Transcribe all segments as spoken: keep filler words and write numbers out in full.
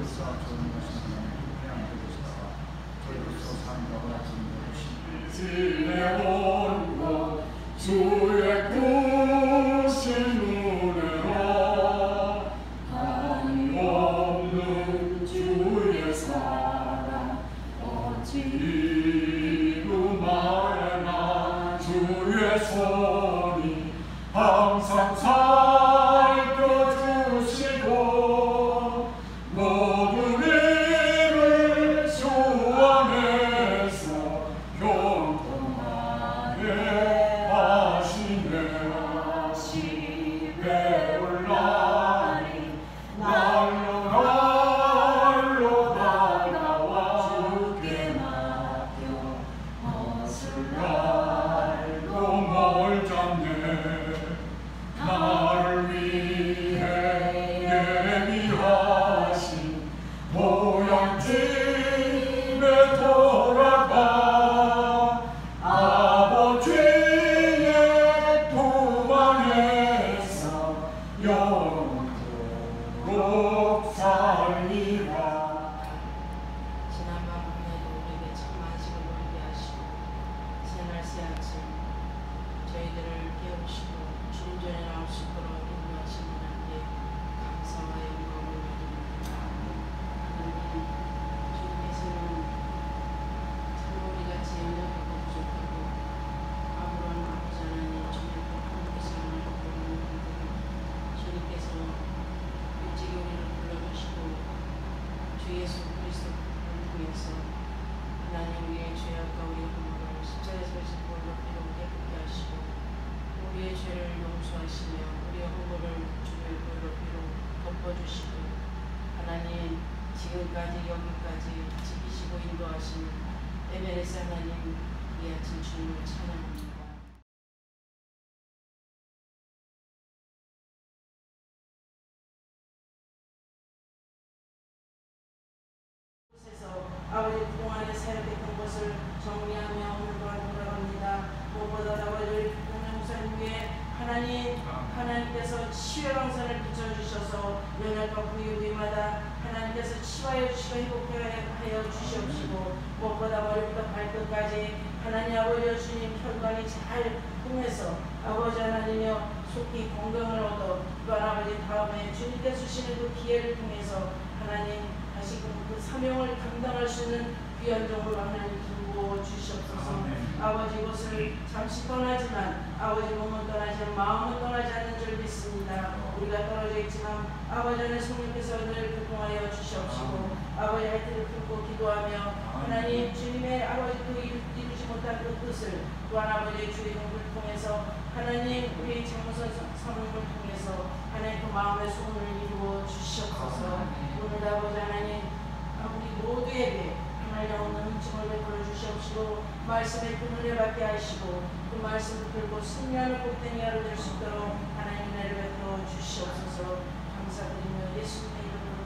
주의 크신 은혜와 한이 없는 주의 사랑 어찌 이루마나 주의 손이 항상 살펴주시고 모든 일을 주 안에서 경통하게 배울 날이 날로 날로 다가와 주께 맡겨 벗을 날도 뭘 잡네 나를 위해 예비하신 보양집에 돌아가 아버지의 품 안에서 영원토록 살리라. 지난 밤 밤에도 우리에게 참 안식을 누리게 하시고 새날 새 아침 저희들을 깨우시고 주님 전에 나올 수 있도록 인도하신 하나님께 감사와 영광을 드립니다. 하나님, 주님께서는 참 우리같이 연약하고 부족하고 아무런 아버지 하나님 주님과 하나님께서 하나님 주님께서 일찍이 우리를 불러주시고 주 예수 그리스도를 통해서 하나님 우리의 죄악과 우리의 허물을 십자가에서 짚고 높이로 깨끗게 하시고 우리의 죄를 용서하시며 우리의 허물을 주의 높이로 덮어주시고 하나님 지금까지 여기까지 지키시고 인도하신 에베레스 하나님 이 아침 주님을 찬양합니다. 아버지 그동안에 세력했던 것을 정리하며 오늘 또한 돌아갑니다. 무엇보다 아버지 목사님 위에 하나님 하나님께서 치유의 방선을 비춰주셔서 연약과 부유리마다 하나님께서 치유하여 주시고 회복하여 주시옵시고 무엇보다 머리부터 발끝까지 하나님 아버지 주님 혈관이 잘 통해서 아버지 하나님여 속히 건강을 얻어 또한 아버지 다음에 주님께 주시는 그 기회를 통해서 하나님 다시금 그 사명을 감당할 수 있는 귀한 종으로 하나님 두고 주시옵소서. 아버지 이곳을 잠시 떠나지만 아버지 몸은 떠나지 마음은 떠나지 않는 줄 믿습니다. 우리가 떨어져 있지만 아버지 안에 성령께서 늘 교통하여 주시옵시고 아버지 할 때를 품고 기도하며 하나님 주님의 아버지 그 이루지 못한 그 뜻을 또한 아버지의 주의 공부를 통해서 하나님 우리 장모선 성령을 통해서 하나님 그 마음의 소원을 이루어 주시옵소서. 오늘 아버지 하나님 우리 모두에게 하나님 오늘 은총을 베풀어 주시옵시고 말씀의 그 은혜 받게 하시고 그 말씀을 들고 승리하는 복된 하루 될 수 있도록 하나님 은혜를 베풀어 주시옵소서. 감사드리며 예수님의 이름으로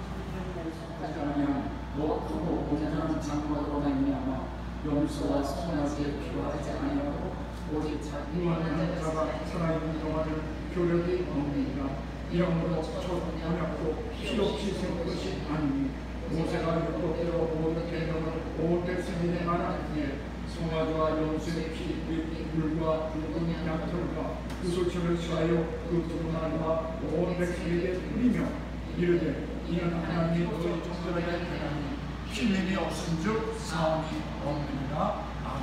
기도드립니다. 무엇하고 온전한 장막으로 말미암아 용서와 선하게 필요하지 아니하고 오직 자기만은 자가 살아있는 동안을 교력이 없느니라. 이러므로 첫 언약도 필요없이 세운 것이 아니니 모세가 율법대로 모든 계명을 온 백성에게 말하기에 송아지와 염소의 피, 물과 붉은 양털과 그 소처를 취하여 그 두 나라와 온 백성에게 뿌리며 이르되 이는 하나님이 너희 종들에게 행하니 필림이 없은즉 사함이 없느니라. 아멘.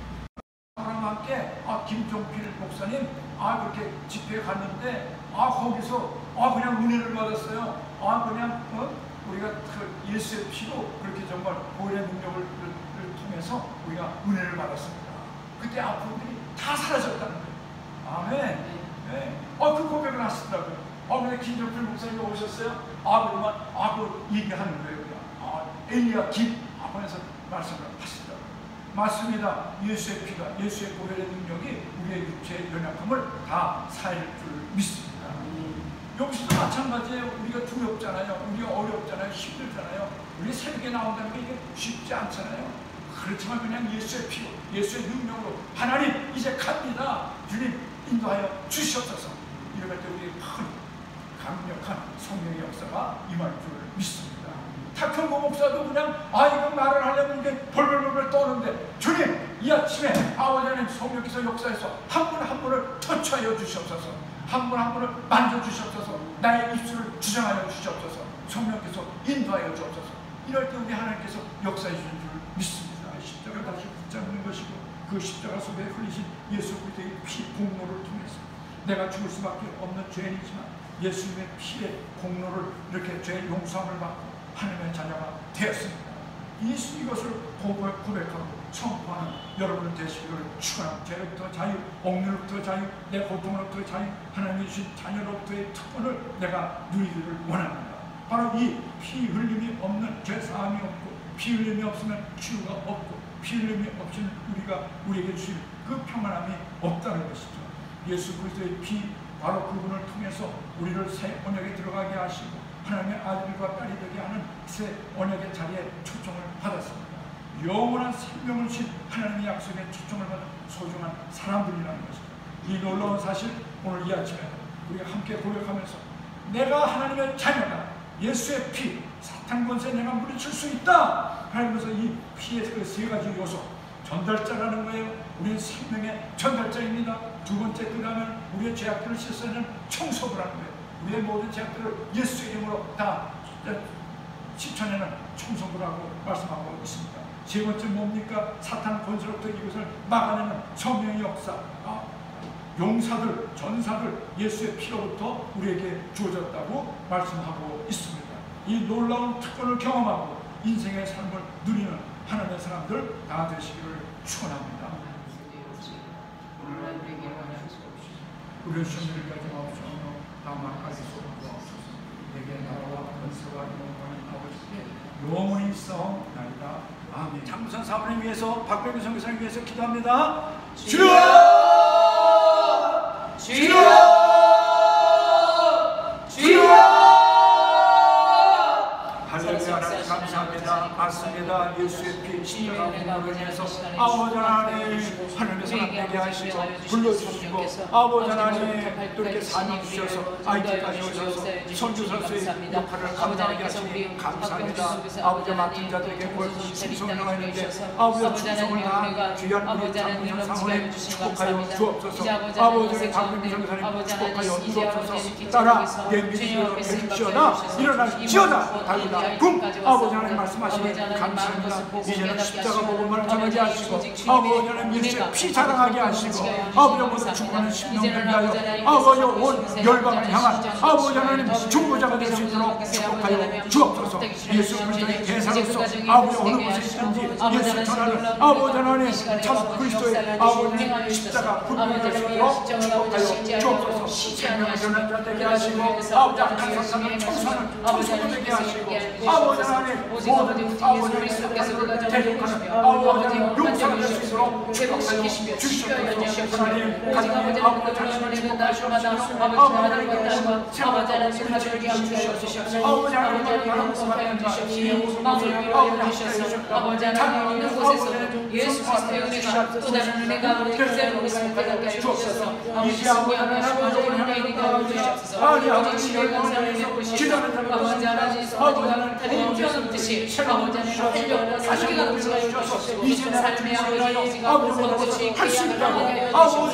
사람과 함께 아 김종필 목사님 아 그렇게 집회에 갔는데 아 거기서 아 그냥 은혜를 받았어요. 아 그냥 어? 우리가 그 예수의 피로 그렇게 정말 보혈의 능력을 통해서 우리가 은혜를 받았습니다. 그때 아픔들이 다 사라졌다는 거예요. 아멘. 네. 어, 그 고백을 하시더라고요. 어, 근데 김종필 목사님이 오셨어요? 아 그러면 아 그 얘기하는 거예요. 그냥. 아 엘리야 김 앞에서 말씀을 하시더라고요. 맞습니다. 예수의 피가 예수의 보혈의 능력이 우리의 육체의 연약함을 다 살 줄 믿습니다. 여기서도 마찬가지예요. 우리가 두렵잖아요. 우리가 어렵잖아요. 힘들잖아요. 우리 새벽에 나온다는 게 이게 쉽지 않잖아요. 그렇지만 그냥 예수의 피로, 예수의 능력으로 하나님 이제 갑니다. 주님 인도하여 주시옵소서. 이럴 때 우리 큰 강력한 성령의 역사가 임할 줄 믿습니다. 탁현고 목사도 그냥 아 이거 말을 하려면 이게 벌벌벌벌 떠는데 주님 이 아침에 아버지 하나님 성령께서 역사해서 한 분 한 분을 터치하여 주시옵소서, 한 분 한 분을 만져주시옵소서, 나의 입술을 주장하여 주시옵소서, 성령께서 인도하여 주옵소서. 이럴 때 우리 하나님께서 역사해 주신 줄 믿습니다. 십자가를 다시 붙잡는 것이고 그 십자가 속에 흘리신 예수 그리스도의 피 공로를 통해서 내가 죽을 수밖에 없는 죄인이지만 예수님의 피의 공로를 이렇게 죄 용서함을 받고 하나님의 자녀가 되었습니다. 이, 이것을 고백, 고백하고 선포하는 여러분을 되시기를 축원합니다. 죄로부터 자유, 억류로부터 자유, 내 고통으로부터 자유, 하나님이 주신 자녀로부터의 특권을 내가 누리기를 원합니다. 바로 이 피 흘림이 없는 죄사함이 없고 피 흘림이 없으면 치유가 없고 피 흘림이 없이는 우리가 우리에게 주신 그 평안함이 없다는 것이죠. 예수 그리스도의 피, 바로 그분을 통해서 우리를 새 언약에 들어가게 하시고 하나님의 아들과 딸이 되게 하는 새 언약의 자리에 초청을 받았습니다. 영원한 생명을 주신 하나님의 약속에 초청을 받은 소중한 사람들이라는 것이죠. 이 놀라운 사실 오늘 이 아침에 우리가 함께 고백하면서 내가 하나님의 자녀다, 예수의 피, 사탄 권세 내가 물리칠 수 있다 하면서 이 피의 그 세 가지 요소, 전달자라는 거예요. 우리는 생명의 전달자입니다. 두 번째, 그 다음에 우리의 죄악들을 씻어내는 청소부라는 거예요. 우리의 모든 죄악들을 예수의 이름으로 다 씻어내는 청소부라고 말씀하고 있습니다. 세 번째 뭡니까? 사탄 권세로부터 이것을 막아내는 성령의 역사, 아, 용사들, 전사들 예수의 피로부터 우리에게 주어졌다고 말씀하고 있습니다. 이 놀라운 특권을 경험하고 인생의 삶을 누리는 하나님의 사람들 다 되시기를 축원합니다. 우리의 시험들을 가지 마옵시며 다만까지 소망하옵소서. 내게 나라와 권세와 영광을 아버지께 영원히 있사옵나이다. 아멘. 장부산 사모님 위해서, 박병규 선교사님 위해서 기도합니다. 주여! 주여! 주여! 할렐루야. 하나님 감사합니다. 맞습니다. 예수의 피 십자가 공로를 인해서 아버지 하나님 하늘의 사람 되게 하시고 불러주시고 아버지 하나님 또 이렇게 사명 주셔서 아이티까지 오셔서 선교사로서의 역할을 감당하게 하시니 감사합니다. 아버지 맡은 자들에게 벌써 충성을 하는데 아버지의 충성을 다 귀한 우리 장군상 사모님 축복하여 주옵소서. 아버지의 장군상 사모님 축복하여 주옵소서. 따라 내 믿음을 해주시어다 일어날지어다 달리다 금 아버지 하나님 말씀하시니 감사합니다. 이제는 십자가 복음을 전하게 하시고 아버지 하나님 예수의 피 자랑하게 하시고 아버지 모두 죽어가는 심령을 위하여 아버지 온 열방을 향한 아버지 하나님 중보자가 될 수 있도록 축복하여 주옵소서. 예수 그리스도의 대사로서 아버지 어느 곳에 있든지 예수 전하는 아버지 하나님 참 그리스도의 아버지 하나님 십자가 분명히 될 수 있도록 축복하여 주옵소서. 생명을 전하는 자 되게 하시고 아버지 악한 사상을 청소하는 청소가 되게 하시고 아버지 하나님 모든 아버지 하나님 대적하는 아버지 하나님 용서가 될 수 있도록 축복하여 주시옵소서. 하나님 가정의 아버지 하나님을 축복하시옵소서. 아버지 하나님과 아버지 하나님 하늘을 위하여 주시옵소서. 아버지 하나님 하나님 수많은 주시옵시며 마음을 위하여 주셔서 아버지 하나님 있는 곳에서 예수 그리스도의 은혜가 또 다른 은혜가 우리 그대로 있음을 깨닫게 주옵소서. 아버지 하나님 아버지 하나님 가운데 주시옵소서. 아버지 주의 감사를 베푸시고 아버지 하나님 아버지 하나님 뛰어넘듯이 아버지 하나님 활력과 사기가 넘치게 주옵소서. 삶의 아버지 영지가 무엇듯이 귀한 하나님의 아버지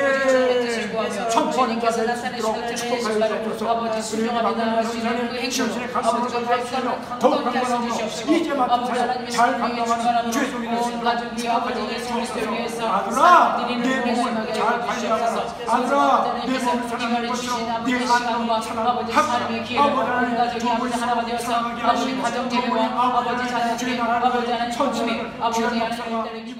하나님 천부님께서 나타내시는 축복하여 아버지 순종합니다 하시는 그 행실을 아버지가 발전을 강건케 하시옵시고 아버지 하나님의 생명에 충만함으로 온 가족이 아버지 예수 그리스도를 위해서 삶을 드리는 은혜 심하게 주시옵소서. 아들아 내 몸을 사랑하는 것처럼 네 안으로 아버지 삶의 기회를 온 가족이 아버지 하나가 되어서 아버지 가정 예배와 아버지 자녀들이 아버지 하나님 천심이 아버지 하나님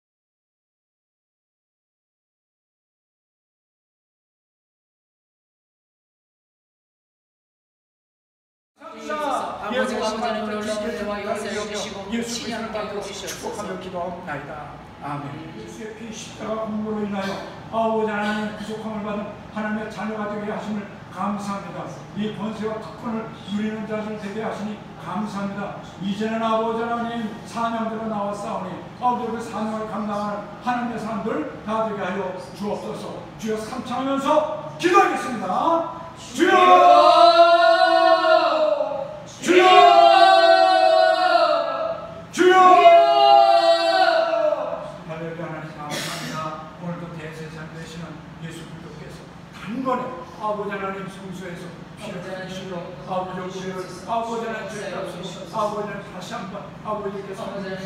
아버지가 아버지 하나님 놀라운 은혜와 역사를 주시고 신령하게 여겨주시옵소서. 축복하며 기도하옵나이다. 아멘. 예수의 피 십자가 공로로 인하여 아버지 하나님의 구속함을 받은 하나님의 자녀가 되게 하심을 감사합니다. 이 권세와 특권을 누리는 자들 되게 하시니 감사합니다. 이제는 아버지 하나님 사명대로 나왔사오니 아버지 그 사명을 감당하는 하나님의 사람들 다 되게 하여 주옵소서. 주여 삼창하면서 기도하겠습니다. 주여 주여 주여 할렐루야. 하나님 감사합니다. 오늘도 대제사장 되시는 예수 그리스도께서 단번에 아버지 하나님 성소에서 피를 흘리시고 아버지 우리를 아버지 하나님 죄값으로 아버지 하나님 다시 한번 아버지께서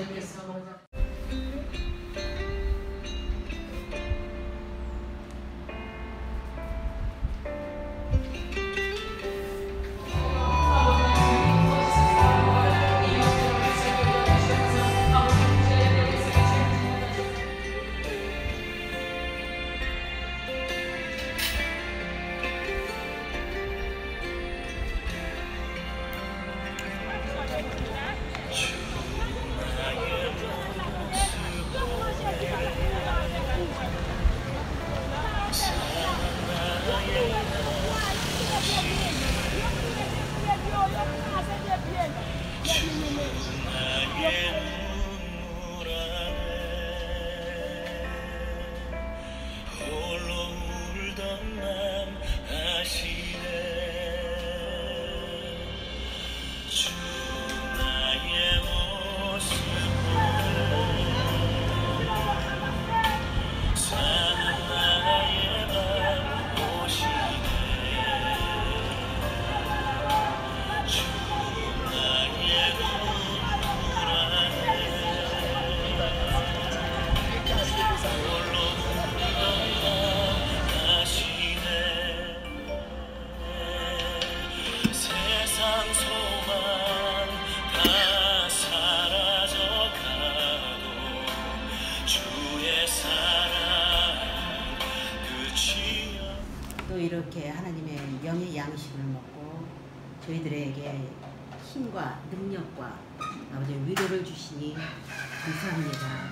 또 이렇게 하나님의 영의 양식을 먹고 저희들에게 힘과 능력과 아버지 위로를 주시니 감사합니다.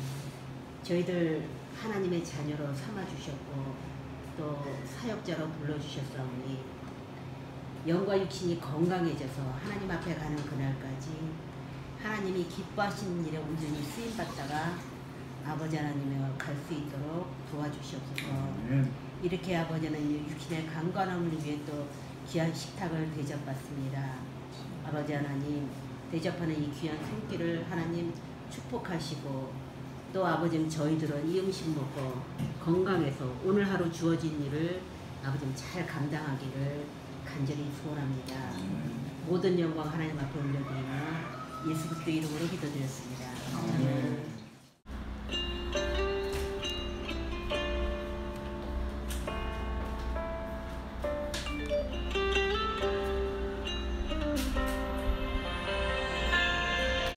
저희들 하나님의 자녀로 삼아주셨고 또 사역자로 불러주셨사오니 영과 육신이 건강해져서 하나님 앞에 가는 그날까지 하나님이 기뻐하시는 일에 온전히 쓰임받다가 아버지 하나님을 갈 수 있도록 도와주시옵소서. 이렇게 아버지는 육신의 강건함을 위해 또 귀한 식탁을 대접받습니다. 아버지 하나님, 대접하는 이 귀한 손길을 하나님 축복하시고 또 아버지는 저희들은 이 음식 먹고 건강해서 오늘 하루 주어진 일을 아버지는 잘 감당하기를 간절히 소원합니다. 모든 영광 하나님 앞에 올려드리며 예수 그리스도 이름으로 기도드렸습니다.